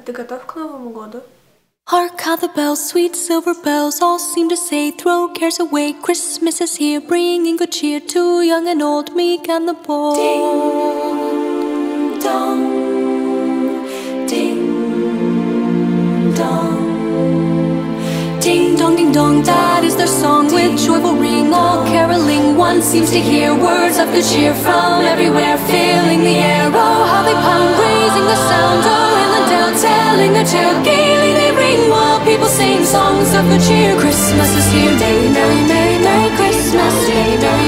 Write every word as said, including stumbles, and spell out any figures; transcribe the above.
Ты готов к Новому году? Hark how the bells, sweet silver bells, all seem to say, throw cares away, Christmas is here, bringing good cheer to young and old, meek and the bold. Ding dong, ding dong, ding dong, ding dong, that is their song with joyful ring, all caroling. One seems to hear words of good cheer from everywhere, filling the air. Oh, how they pound, raising the sound, oh, hill and dale, telling their tale, gaily they ring while people sing songs of good cheer. Christmas is here, day, merry, merry, merry Christmas, day, merry,